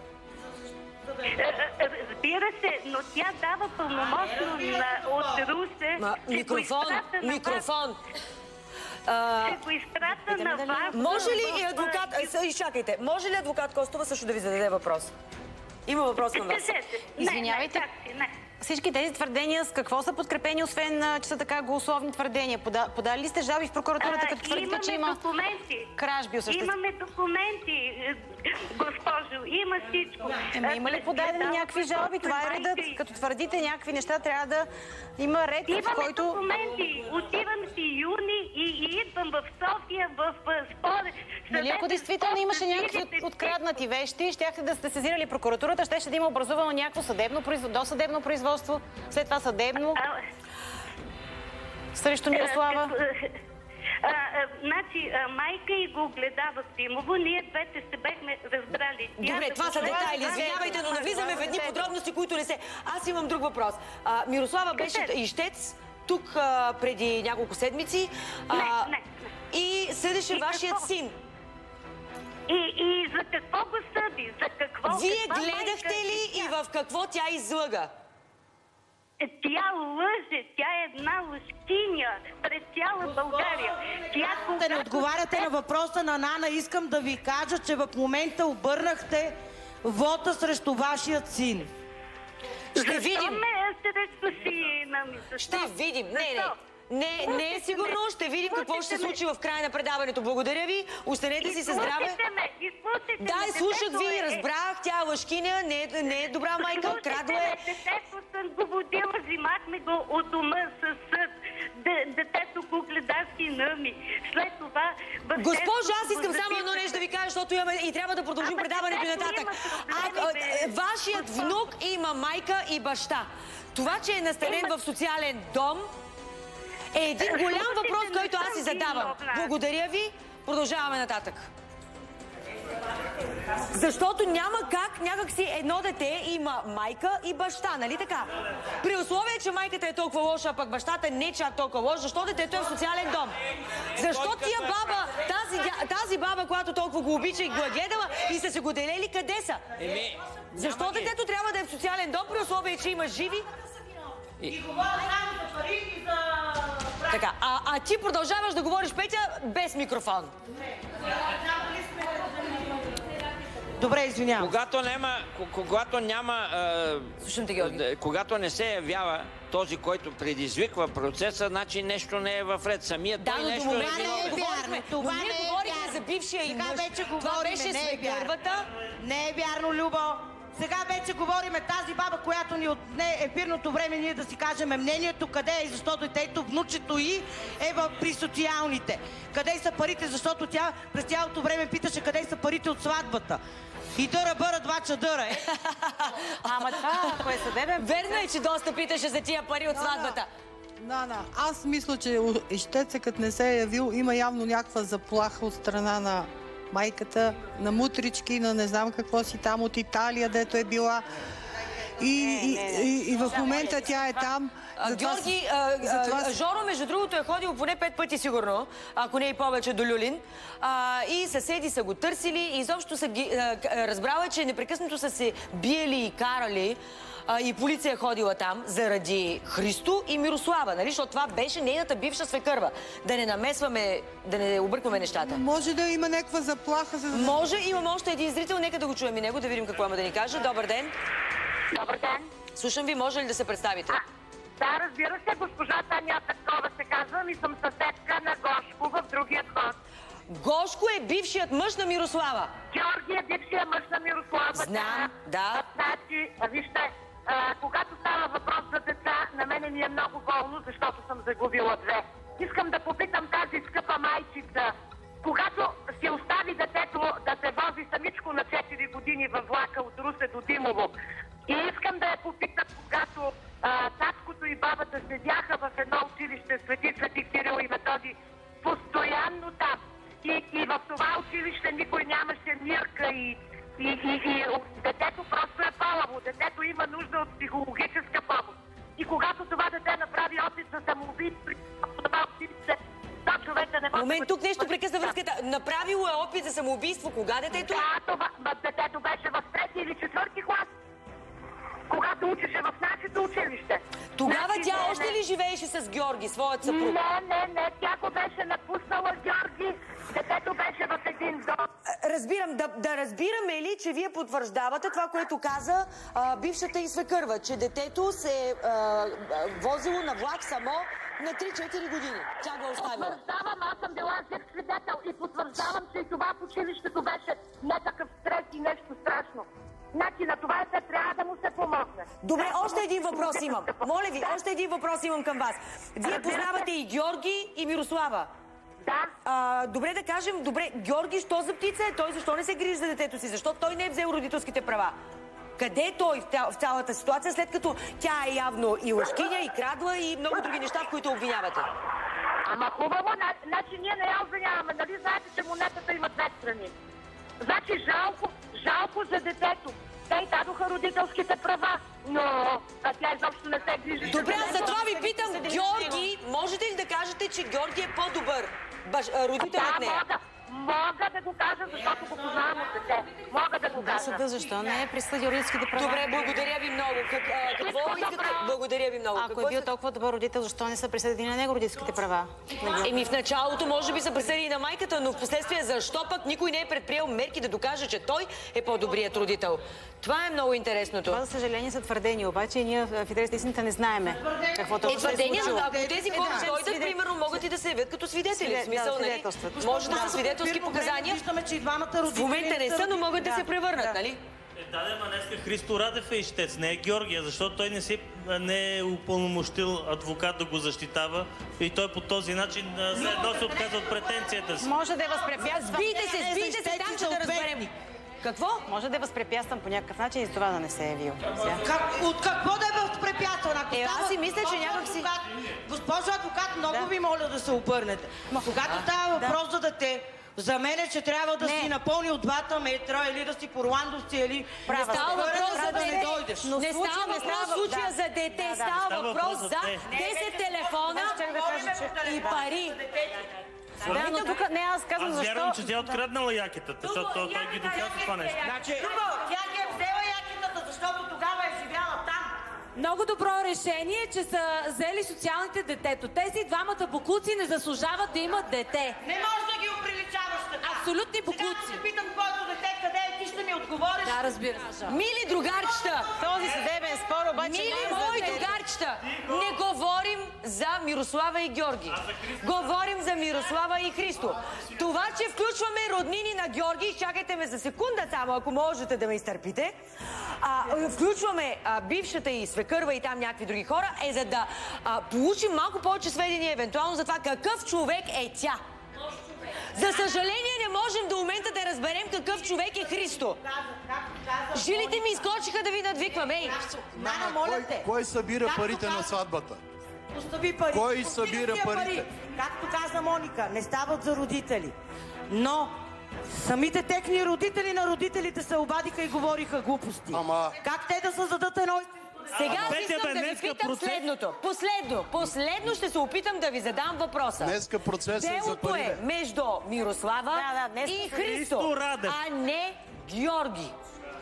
Speaker 15: Разбира се, но тя дава пълномощно на, от Русе.
Speaker 1: Ма, микрофон, микрофон.
Speaker 15: Ще го изпрата на вас.
Speaker 1: Може ли и адвокат... Изчакайте, може ли адвокат Костова също да ви зададе въпрос? Има въпрос към вас.
Speaker 9: Извинявайте. Всички тези твърдения с какво са подкрепени, освен че са така голословни твърдения? Подали ли сте жалби в прокуратурата, като твърдите, че има кражби осъществени?
Speaker 15: Имаме документи, госпожо, има всичко.
Speaker 9: Ема има ли подадени някакви жалби? Това е редът. Като твърдите някакви неща, трябва да има ред, в който...
Speaker 15: Имаме документи. Отивам си юни и идвам в София, в спор.
Speaker 9: Нали, ако действително имаше някакви откраднати вещи, щяхте да сте сезирали прокуратурата, щеше да има образувано някакво съдебно производство, досъдебно производство, след това съдебно. Срещу Мирослава.
Speaker 15: А, а, значи, а, майка и го гледа в Димово, ние двете се бехме разбрали.
Speaker 1: Добре, това са детайли, извинявайте, но навлизаме в едни подробности, които не се... Аз имам друг въпрос. А, Мирослава беше ищец тук а, преди няколко седмици. А,
Speaker 15: не, не, не.
Speaker 1: И съдеше
Speaker 15: и
Speaker 1: вашият
Speaker 15: какво?
Speaker 1: син.
Speaker 15: И, и за какво го съди? За какво?
Speaker 1: Вие гледахте ли и в какво тя излъга?
Speaker 15: Тя лъже, тя е една лъжкиня пред цяла България. Тя, когато...
Speaker 8: Да не отговаряте на въпроса на Нана, искам да ви кажа, че в момента обърнахте вота срещу вашият син.
Speaker 1: Ще видим.
Speaker 15: ме срещу сина ми?
Speaker 1: Ще видим. Не, не. Не, не е сигурно. Ще видим какво ще се случи в края на предаването. Благодаря ви. Останете си със здраве. Да, слушах ви, разбрах. Тя е лъжкиня, не е, не е добра майка, крадла е.
Speaker 15: Детето съм го водила, взимахме го от дома със съд. Детето го гледа сина ми. След това...
Speaker 1: Госпожо, аз искам само едно нещо да ви кажа, защото имаме и трябва да продължим предаването нататък. Вашият внук има майка и баща. Това, че е настанен в социален дом, е един голям въпрос, който аз си задавам. Благодаря ви. Продължаваме нататък. Защото няма как някакси едно дете има майка и баща, нали така? При условие, че майката е толкова лоша, а пък бащата не чак толкова лош, защо детето е в социален дом? Защо тия баба, тази, тази баба, която толкова го обича и го е гледала и са се го делели, къде са? Защо детето трябва да е в социален дом, при условие, че има живи?
Speaker 12: И говоря само за пари и за...
Speaker 1: Така, а, а ти продължаваш да говориш, Петя, без микрофон.
Speaker 8: Добре, извинявам.
Speaker 13: Когато няма, когато няма,
Speaker 1: Слушам те, Георги.
Speaker 13: Когато не се явява този, който предизвиква процеса, значи нещо не е в ред. Самият
Speaker 1: да,
Speaker 13: той
Speaker 1: но
Speaker 13: нещо
Speaker 1: до
Speaker 13: е
Speaker 1: момента
Speaker 13: виновен.
Speaker 1: не е вярно. Това не е говорихме за бившия и мъж.
Speaker 8: вече
Speaker 1: Това
Speaker 8: говорим,
Speaker 1: беше
Speaker 8: не е
Speaker 1: свекървата.
Speaker 8: Не е вярно, Любо. Сега вече говориме тази баба, която ни отне ефирното време ние да си кажем мнението, къде е и защо детето, внучето й е в, при социалните. Къде са парите, защото тя през цялото време питаше къде са парите от сватбата. И дъра бъра, два чадъра, е.
Speaker 9: Ама това, ако е съдебен...
Speaker 1: Верно е, че доста питаше за тия пари от сватбата.
Speaker 17: Да, да. Аз мисля, че ищецът не се е явил. Има явно някаква заплаха от страна на майката, на мутрички, на не знам какво си там от Италия, дето е била. И, не, не, не. и, и в момента тя е там.
Speaker 1: А, Георги, а, а, това... Жоро, между другото, е ходил поне пет пъти сигурно, ако не и повече, до Люлин. А, и съседи са го търсили и изобщо са ги, а, разбрала, че непрекъснато са се биели и карали. А, и полиция е ходила там заради Христо и Мирослава, нали? Защото това беше нейната бивша свекърва. Да не намесваме, да не объркваме нещата.
Speaker 17: Може да има някаква заплаха. За да...
Speaker 1: Може, имам още един зрител, нека да го чуем и него, да видим какво има да ни каже. Добър ден.
Speaker 18: Добър ден.
Speaker 1: Слушам ви, може ли да се представите?
Speaker 18: А, да, разбира се, госпожа Таня Петкова се казвам и съм съседка на Гошко в другия двор.
Speaker 1: Гошко е бившият мъж на Мирослава.
Speaker 18: Георги е бившия мъж на Мирослава.
Speaker 1: Знам, да.
Speaker 18: Значи, вижте, а, когато става въпрос за деца, на мене ми е много болно, защото съм загубила две. Искам да попитам тази скъпа майчица, когато си остави детето да се вози самичко на четири години във влака от Русе до Димово, и искам да я попитам, когато а, таткото и бабата седяха в едно училище Свети Свети Кирил и Методи, постоянно там. И, и в това училище никой нямаше мирка и, и, и, и детето просто е палаво. Детето има нужда от психологическа помощ. И когато това дете направи опит за самоубийство, това училище, то човека не може...
Speaker 1: Момент, тук нещо прекъсна връзката. Направило е опит за самоубийство. Кога детето?
Speaker 18: Да, това, детето беше в трети или четвърти клас. Когато учеше в нашето училище.
Speaker 1: Тогава
Speaker 18: значи,
Speaker 1: тя
Speaker 18: не,
Speaker 1: още
Speaker 18: не.
Speaker 1: ли живееше с Георги, своят съпруг?
Speaker 18: Не, не, не. Тя го беше напуснала Георги. Детето беше в един дом.
Speaker 1: Разбирам. Да, да разбираме ли, че вие потвърждавате това, което каза а, бившата и свекърва, че детето се а, а, возило на влак само на три-четири години. Тя го оставила.
Speaker 18: Потвърждавам, аз съм била жив свидетел и потвърждавам, че и това в училището беше някакъв стрес и нещо страшно. Значи на това се трябва да му се помогне.
Speaker 1: Добре, още един въпрос имам. Моля ви, още един въпрос имам към вас. Вие познавате и Георги, и Мирослава.
Speaker 18: Да.
Speaker 1: А, добре да кажем, добре, Георги, що за птица е? Той защо не се грижи за детето си? Защо той не е взел родителските права? Къде е той в цялата ситуация, след като тя е явно и лъжкиня, и крадла, и много други неща, в които обвинявате?
Speaker 18: Ама хубаво, значи ние не я обвиняваме. Нали знаете, че монетата има две страни? Значи жалко, жалко за детето. Те й дадоха родителските права, но а тя изобщо не се грижи.
Speaker 1: Добре, аз за това ви питам, Георги, можете ли да кажете, че Георги е по-добър родител от нея?
Speaker 18: Да, мога да го кажа, защото го познавам от дете. Мога да го кажа.
Speaker 9: Съда защо не е присъди родителските права?
Speaker 1: Добре, благодаря ви много. Как, а, какво искате? Благодаря ви много.
Speaker 9: Ако какво е бил толкова добър родител, защо не са присъдени на него родителските права?
Speaker 1: Еми в началото може би са присъдени на майката, но в последствие защо пък никой не е предприел мерки да докаже, че той е по-добрият родител? Това е много интересното.
Speaker 9: Това, за съжаление, са твърдения, обаче ние в интерес на истината не знаеме какво точно се е случило.
Speaker 1: Ако тези хора дойдат, примерно, могат и да се явят като свидетели. В смисъл, нали? Може да са свидетелски показания. В момента не са, но могат да се превърнат, нали?
Speaker 19: Е, да, ама днеска Христо Радев е ищец, не е Георгия, защото той не, си, не е упълномощил адвокат да го защитава и той по този начин след едно се отказва от претенцията си.
Speaker 9: Може да е възпрепятствам.
Speaker 1: Сбийте се, сбийте се, там ще да разберем. Какво?
Speaker 9: Може да е възпрепятствам по някакъв начин и с това да не се е явил.
Speaker 8: Как, от какво да е възпрепятстван?
Speaker 1: Е, аз си мисля, че някак си...
Speaker 8: Госпожо адвокат, много да. ви моля да се обърнете. Когато става въпрос да. за дете, За мен е, че трябва да си напълни от двата метра или да си по Орландовци или...
Speaker 10: Не става въпрос за
Speaker 8: да не
Speaker 10: дете.
Speaker 8: дойдеш.
Speaker 10: Не става въпрос в случая за дете. Става въпрос за десет телефона и пари.
Speaker 9: Да, но тук не, аз казвам
Speaker 19: Аз
Speaker 9: защо...
Speaker 19: вярвам, че тя е откраднала якитата, защото той, той ги доказва това нещо.
Speaker 8: Значи, тя ги е взела якитата, защото тогава е живяла там.
Speaker 2: Много добро решение, че са взели социалните детето. Тези двамата бокуци не заслужават да имат дете.
Speaker 8: Не можеш да ги оприличаваш така.
Speaker 2: Абсолютни бокуци.
Speaker 8: Сега да питам твоето дете къде е, ти ще ми отговориш.
Speaker 2: Да, разбира се.
Speaker 1: Мили другарчета!
Speaker 9: Този съдебен спор обаче...
Speaker 1: Мили мои другарчета! Не говорим за Мирослава и Георги. Говорим за Мирослава и Христо. Това, че включваме роднини на Георги, чакайте ме за секунда само, ако можете да ме изтърпите, а, включваме а, бившата и свекърва и там някакви други хора, е за да а, получим малко повече сведения евентуално за това какъв човек е тя. За съжаление не можем до момента да разберем какъв човек е Христо. Жилите ми изкочиха да ви надвиквам, ей!
Speaker 8: Нана, моля те.
Speaker 14: Кой събира парите на сватбата?
Speaker 8: Остави пари.
Speaker 14: Кой събира парите?
Speaker 8: Както каза Моника, не стават за родители. Но самите техни родители на родителите се обадиха и говориха глупости.
Speaker 14: Ама...
Speaker 8: Как те да създадат едно...
Speaker 1: Сега искам да ви питам следното. Последно, последно ще се опитам да ви задам въпроса.
Speaker 14: Днеска процесът е за
Speaker 1: Делото е между Мирослава и Христо, а не Георги.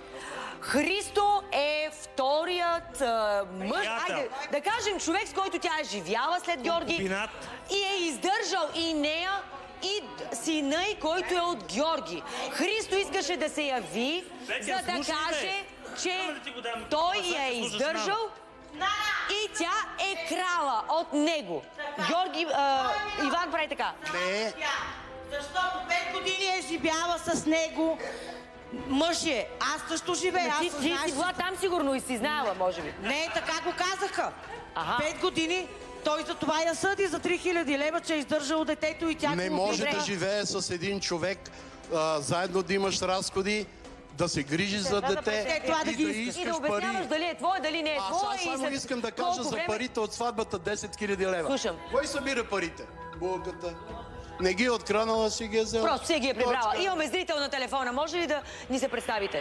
Speaker 1: Христо е вторият а, мъж, айде, да кажем човек, с който тя е живяла след Георги и е издържал и нея, и сина й, който е от Георги. Христо искаше да се яви, за да каже, че той я е издържал и тя е крала от него. Георги, а, Иван прави така.
Speaker 14: Не.
Speaker 8: Защото пет години е живяла с него. Мъж е. Аз също живея.
Speaker 1: Ти, ти си била там сигурно и си знаела, може би.
Speaker 8: Не, така го казаха.
Speaker 1: Ага.
Speaker 8: Пет години той за това я съди за три хиляди лева, че е издържал детето и тя...
Speaker 14: Не може да живее с един човек, а, заедно да имаш разходи, да се грижи за дете
Speaker 8: това да
Speaker 14: и
Speaker 8: ги
Speaker 14: да
Speaker 8: искаш.
Speaker 14: искаш
Speaker 1: И да обясняваш
Speaker 14: пари.
Speaker 1: дали е твое, дали не е
Speaker 14: Аз
Speaker 1: твое.
Speaker 14: аз само
Speaker 1: и
Speaker 14: искам да
Speaker 1: колко
Speaker 14: кажа за
Speaker 1: време-
Speaker 14: парите от сватбата десет хиляди лева.
Speaker 1: Слушам.
Speaker 14: Кой събира парите? Булката. Не ги е откранала, си ги е взела.
Speaker 1: Просто си ги е прибрала.
Speaker 14: Точка.
Speaker 1: Имаме зрител на телефона. Може ли да ни се представите?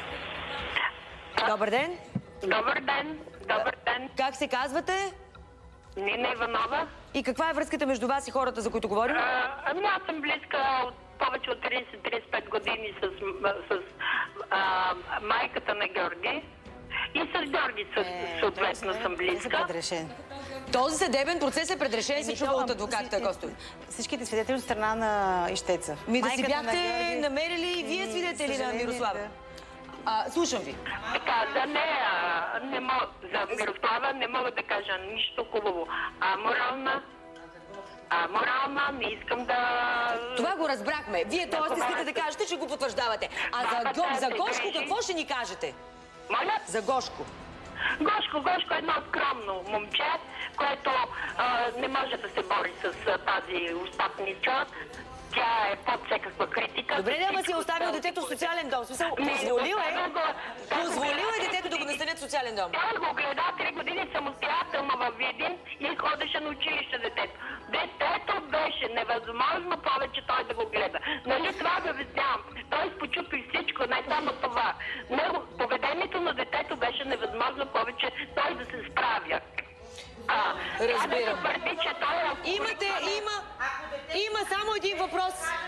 Speaker 1: Добър ден.
Speaker 18: Добър ден. Добър ден.
Speaker 1: Как се казвате?
Speaker 18: Нина Иванова.
Speaker 1: И каква е връзката между вас и хората, за които говорим?
Speaker 18: А, ами аз съм близка от повече от трийсет до трийсет и пет години с, с а, майката на Георги. И с Георги
Speaker 9: Е,
Speaker 18: съответно съм близка.
Speaker 1: Този съдебен процес е предрешен, се чува от адвоката Костов.
Speaker 9: Всичките свидетели от страна на ищеца.
Speaker 1: Ми да си
Speaker 9: Майката на
Speaker 1: бяхте
Speaker 9: Георги-
Speaker 1: намерили и вие свидетели на
Speaker 9: съжаление,
Speaker 1: Мирослава.
Speaker 9: да.
Speaker 1: А, слушам ви.
Speaker 18: Така, да не, а, не мога, за Мирослава не мога да кажа нищо хубаво. А морална, а морална, не искам да...
Speaker 1: Това го разбрахме. Вие т.е. искате да кажете, че го потвърждавате. А за, Го, за Гошко какво ще ни кажете?
Speaker 18: Моля?
Speaker 1: За Гошко.
Speaker 18: Гошко, Гошко е едно скромно момче, което а, не може да се бори с а, тази устатнича. Тя е под всякаква критика.
Speaker 1: Добре, да, ама си е оставил детето в социален дом. В смисъл, позволил е, позволил е детето да го настанят в социален дом.
Speaker 18: Тя го гледа три години самостоятелно във Видин и ходеше на училище детето. Детето беше невъзможно повече той да го гледа. Нали това го обяснявам. Той изпочупи всичко, не само това. Него, поведението на детето беше невъзможно повече той да се справя. А,
Speaker 1: Разбирам.
Speaker 18: Да твърди, че той е...
Speaker 1: Имате, има, има само един въпрос.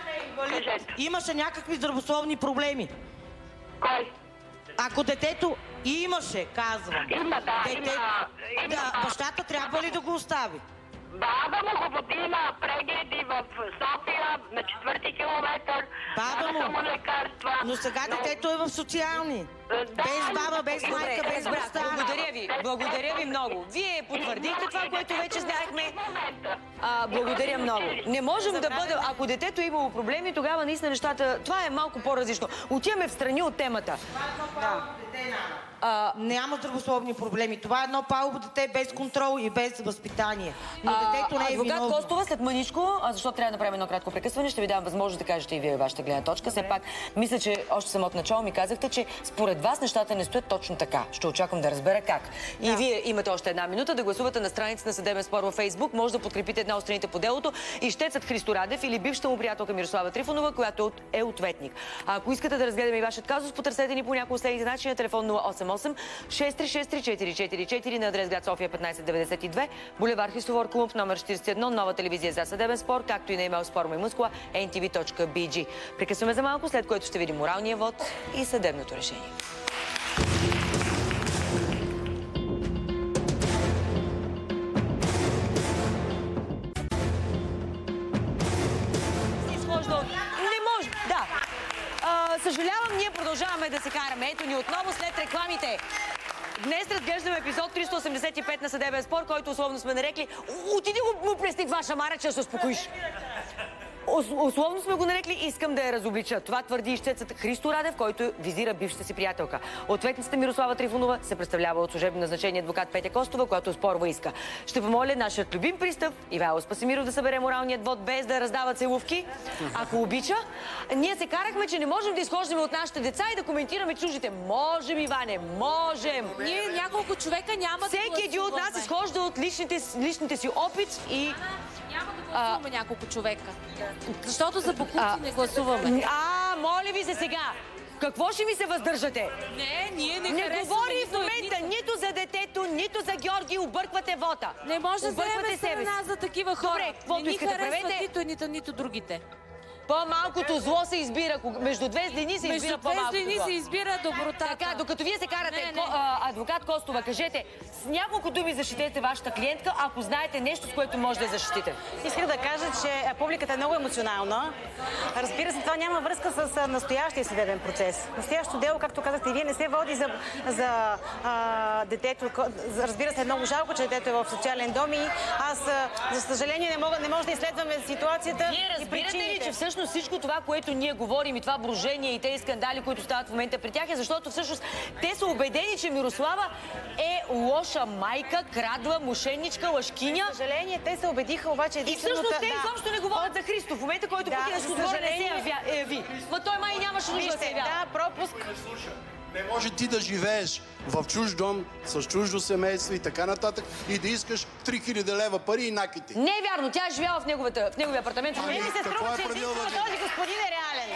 Speaker 8: Имаше някакви здравословни проблеми.
Speaker 18: Кой?
Speaker 8: Ако детето имаше, казвам.
Speaker 18: Има, да,
Speaker 8: Дете...
Speaker 18: има, има.
Speaker 8: Да, бащата трябва ли да го остави?
Speaker 18: Баба му го води на прегледи в София, на четвърти километър.
Speaker 8: Баба му.
Speaker 18: му лекарства.
Speaker 8: Но сега детето е в социални. Без баба, без майка,
Speaker 1: Добре,
Speaker 8: без
Speaker 1: разбрах.
Speaker 8: баща.
Speaker 1: Благодаря ви. Благодаря ви много. Вие потвърдихте това, което вече знаехме. А, благодаря много. Не можем да бъдем... Ако детето е имало проблеми, тогава наистина нещата... Това е малко по-различно. Отиваме в страни от темата.
Speaker 8: Да. А, няма здравословни проблеми. Това е едно палово дете без контрол и без възпитание. Но
Speaker 1: А,
Speaker 8: детето не е
Speaker 1: адвокат
Speaker 8: виновно.
Speaker 1: Костова, след мъничко, а защото трябва да направим едно кратко прекъсване, ще ви дам възможност да кажете и вие вашата гледна точка. Все пак, мисля, че още само от начало ми казахте, че според според вас нещата не стоят точно така. Ще очаквам да разбера как. И да. Вие имате още една минута да гласувате на страницата на Съдебен спор във Фейсбук. Може да подкрепите една от страните по делото. Ищецът Христо Радев или бившата му приятелка Мирослава Трифонова, която е ответник. А ако искате да разгледаме и вашият казус, потърсете ни по някои от следните начини на телефон нула осем осем шест три шест три четири четири четири на адрес град София петнайсет деветдесет и две, булевар Христофор Колумб, номер четирийсет и едно, нова телевизия за съдебен спор, както и на имейл спор.маймускула ен ти ви точка би джи. Прекъсваме за малко, след което ще видим моралния вод и съдебното решение. Не може, да. А, съжалявам, ние продължаваме да се караме. Ето ни отново след рекламите. Днес разглеждаме епизод триста осемдесет и пет на Съдебен спор, който условно сме нарекли "Отиди го му плесни два шамара, че да се успокоиш". Условно сме го нарекли "Искам да я разоблича". Това твърди ищецът Христо Радев, който визира бившата си приятелка. Ответницата Мирослава Трифонова се представлява от служебно назначение адвокат Петя Костова, която оспорва иска. Ще помоля нашият любим пристав Ивайло Спасимиров да събере моралният вод, без да раздава целувки. Ако обича, ние се карахме, че не можем да изхождаме от нашите деца и да коментираме чуждите. Можем, Иване, можем!
Speaker 2: Ние няколко човека няма да
Speaker 1: Всеки един от нас изхожда от личните, личните си опит и...
Speaker 2: Няма да гласуваме няколко човека. Защото за боклуци не гласуваме.
Speaker 1: А, моля ви се сега! Какво ще ми се въздържате?
Speaker 2: Не, ние не
Speaker 1: Не
Speaker 2: харесваме
Speaker 1: говори в
Speaker 2: нито
Speaker 1: момента
Speaker 2: еднито.
Speaker 1: нито за детето, нито за Георги. Обърквате вота.
Speaker 2: Не може да
Speaker 1: Обърквате
Speaker 2: вземем
Speaker 1: себе
Speaker 2: страна
Speaker 1: си.
Speaker 2: за такива хора.
Speaker 1: Добре, каквото
Speaker 2: не ни
Speaker 1: искате,
Speaker 2: харесват
Speaker 1: правете.
Speaker 2: нито едните, нито другите.
Speaker 1: По-малкото зло се избира. Между две злини се избира по-малкото зло.
Speaker 2: Между две злини се избира добротата.
Speaker 1: Така, докато вие се карате,
Speaker 2: Не, не.
Speaker 1: а, адвокат Костова, кажете с няколко думи защитете вашата клиентка, ако знаете нещо, с което може да я защитите.
Speaker 9: Исках да кажа, че публиката е много емоционална. Разбира се, това няма връзка с настоящия съдебен процес. Настоящото дело, както казахте, вие не се води за, за а, детето. Разбира се, е много жалко, че детето е в социален дом и аз, за съжаление, не, мога, не може да изследваме ситуацията.
Speaker 1: Вие
Speaker 9: и
Speaker 1: разбирате
Speaker 9: причините.
Speaker 1: ли, че всъщност всичко това, което ние говорим и това брожение и тези скандали, които стават в момента при тях, е защото всъщност те са убедени, че Мирослава е лоша майка, крадла, мошенничка, лъжкиня.
Speaker 9: За съжаление, те се убедиха обаче
Speaker 1: И
Speaker 9: единственото...
Speaker 1: всъщност те
Speaker 9: да.
Speaker 1: изобщо не говорят за Христо. В момента, който
Speaker 9: Да,
Speaker 1: покинеш
Speaker 9: за
Speaker 1: отбора, не се
Speaker 9: съжаление.
Speaker 1: явя- яви. Ма той май нямаше нужда да се
Speaker 9: Вижте,
Speaker 1: явява.
Speaker 9: да, пропуск.
Speaker 14: Не може ти да живееш в чужд дом, с чуждо семейство и така нататък и да искаш три хиляди лева пари и накити.
Speaker 1: Не е вярно, тя е живяла в, неговата, в неговия апартамент.
Speaker 14: Ами,
Speaker 9: Мен ми се
Speaker 14: какво
Speaker 9: струва,
Speaker 14: е
Speaker 9: че
Speaker 14: правила
Speaker 9: единствено
Speaker 14: да
Speaker 9: този господин е реален.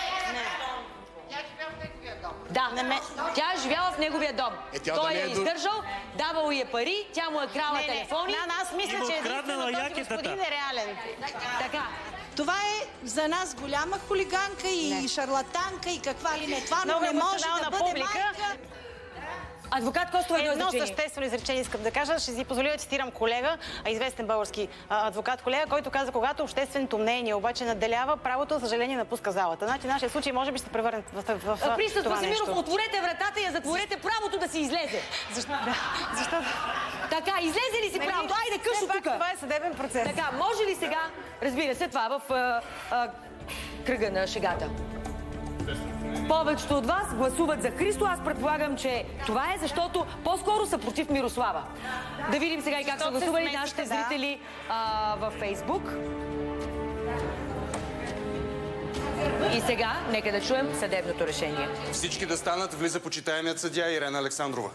Speaker 1: Да, тя е живяла в неговия дом.
Speaker 14: Е, тя
Speaker 1: Той
Speaker 14: да не
Speaker 1: е
Speaker 14: е до-
Speaker 1: издържал, давал й е пари, тя му е крала
Speaker 9: Не, не.
Speaker 1: телефони.
Speaker 9: На, аз мисля,
Speaker 19: И му
Speaker 9: че
Speaker 19: откраднала
Speaker 9: единствено този
Speaker 19: якетата.
Speaker 9: господин е реален.
Speaker 1: Така.
Speaker 20: Това е за нас голяма хулиганка и
Speaker 9: Не.
Speaker 20: шарлатанка и каква ли не. Това
Speaker 9: Много
Speaker 20: не може
Speaker 9: емоционална
Speaker 20: да бъде
Speaker 9: публика.
Speaker 20: майка.
Speaker 1: Адвокат Костова, едно
Speaker 9: Едно
Speaker 1: изречение.
Speaker 9: съществено изречение искам да кажа. Ще си позволя да цитирам колега, а, известен български а, адвокат колега, който каза, когато общественото мнение обаче наделява, правото, за съжаление, напуска залата. Значи, нашия случай може би ще се превърне в, в, в, в
Speaker 1: Пристав
Speaker 9: това
Speaker 1: Спасимиров,
Speaker 9: нещо.
Speaker 1: отворете вратата и я затворете правото да си излезе.
Speaker 9: Защо? Да. Защо?
Speaker 1: Така, излезе ли си
Speaker 9: Нали,
Speaker 1: правото? Айде, къщо
Speaker 9: все пак
Speaker 1: тук.
Speaker 9: Това е съдебен процес.
Speaker 1: Така, може ли сега, разбира се, това в а, а, кръга на шегата? Повечето от вас гласуват за Христо. Аз предполагам, че това е защото по-скоро са против Мирослава. Да видим сега и как са гласували нашите зрители а, във Фейсбук. И сега, нека да чуем съдебното решение.
Speaker 3: Всички да станат, влиза почитаемият съдия Ирена Александрова.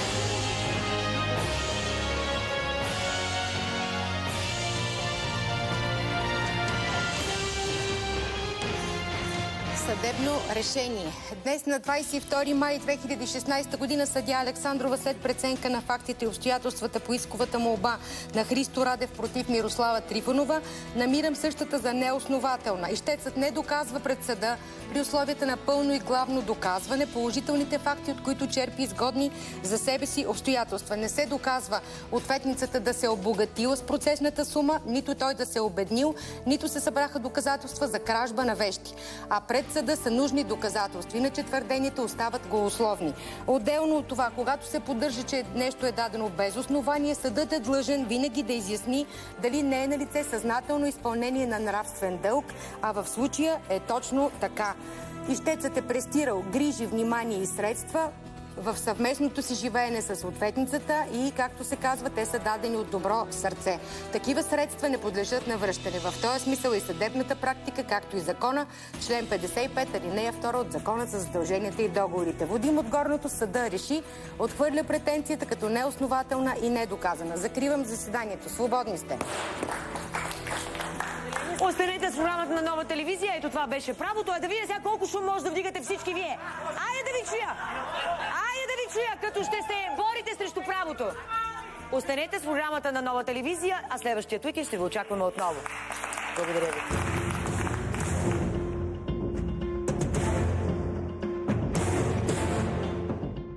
Speaker 7: Съдебно решение. Днес на двадесет и втори май две хиляди и шестнадесета година съдия Александрова след преценка на фактите и обстоятелствата по исковата молба на Христо Радев против Мирослава Трифонова намирам същата за неоснователна. Ищецът не доказва пред съда при условията на пълно и главно доказване положителните факти, от които черпи изгодни за себе си обстоятелства. Не се доказва ответницата да се е обогатила с процесната сума, нито той да се е обеднил, нито се събраха доказателства за кражба на вещи. А пред съда са нужни доказателства. Иначе твърденията остават голословни. Отделно от това, когато се поддържа, че нещо е дадено без основание, съдът е длъжен винаги да изясни дали не е налице съзнателно изпълнение на нравствен дълг, а в случая е точно така. Ищецът е престирал грижи, внимание и средства в съвместното си живеене с ответницата и, както се казва, те са дадени от добро сърце. Такива средства не подлежат на връщане. В този смисъл и съдебната практика, както и закона, член петдесет и пет, алинея втора от Закона за задълженията и договорите. Водим от горното, съда реши, отхвърля претенцията като неоснователна и недоказана. Закривам заседанието. Свободни сте.
Speaker 1: Останете с програмата на Нова телевизия. Ето това беше правото. А да видя сега колко шум може да вдигате всички вие. Айде да ви чуя! Айде да ви чуя, като ще се борите срещу правото. Останете с програмата на Нова телевизия, а следващия уикенд ще ви очакваме отново. Благодаря ви.